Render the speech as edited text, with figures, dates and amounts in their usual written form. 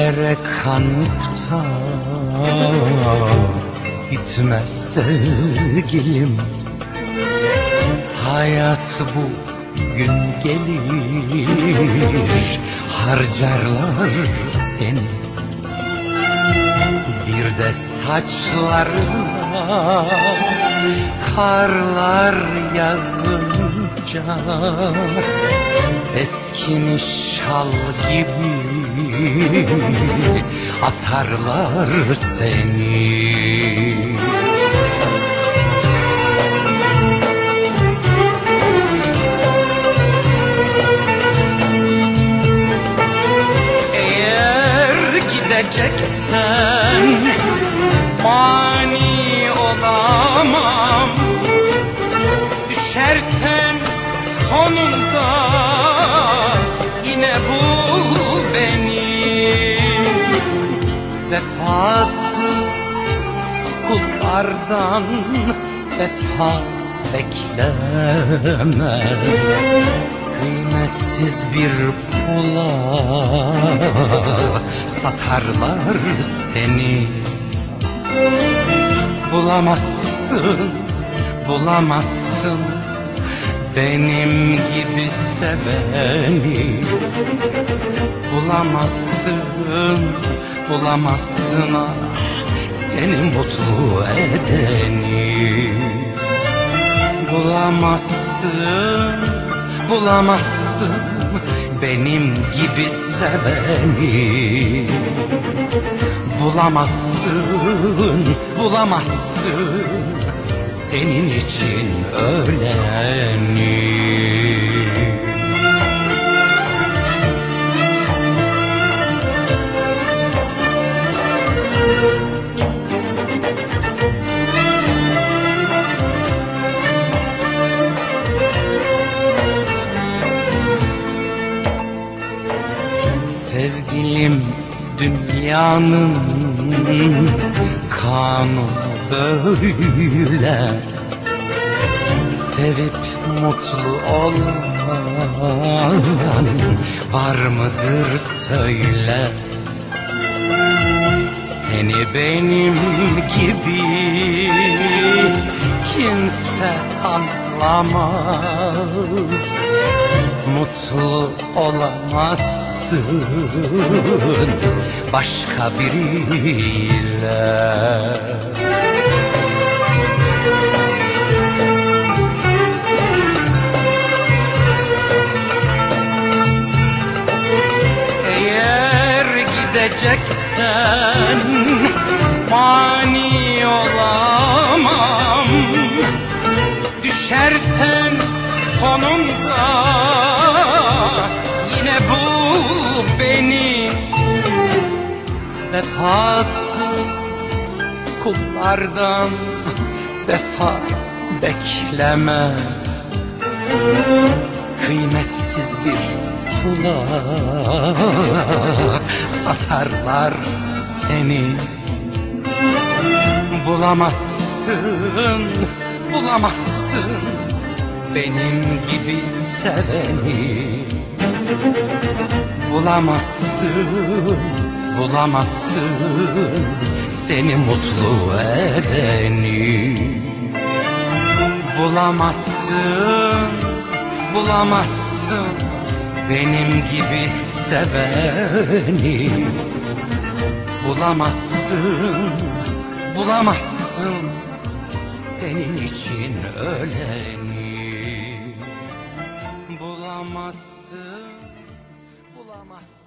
yere kanıp da bitmez sevgilim. Hayat bu gün gelir, harcarlar seni. Bir de saçlarına karlar yağınca eskimiş şal gibi atarlar seni. Eğer gideceksen mani olamam. Düşersen sonunda yine bul beni. Vefasız kullardan vefa bekleme. Kıymetsiz bir pula satarlar seni. Bulamazsın, bulamazsın benim gibi seveni. Bulamazsın, bulamazsın ah seni mutlu edeni. Bulamazsın, bulamazsın benim gibi seveni. Bulamazsın, bulamazsın senin için öleni. Sevgilim, dünyanın kanunu böyle. Sevip mutlu olan var mıdır söyle. Seni benim gibi kimse anlamaz. Mutlu olamazsın başka biriyle. Eğer gideceksen mani olamam. Düşersen sonunda yine bul beni. Vefasız kullardan vefa bekleme. Kıymetsiz bir pula satarlar seni. Bulamazsın, bulamazsın benim gibi seveni. Bulamazsın, bulamazsın seni mutlu edeni. Bulamazsın, bulamazsın benim gibi seveni. Bulamazsın, bulamazsın senin için öleni. Bulamazsın, bulamazsın.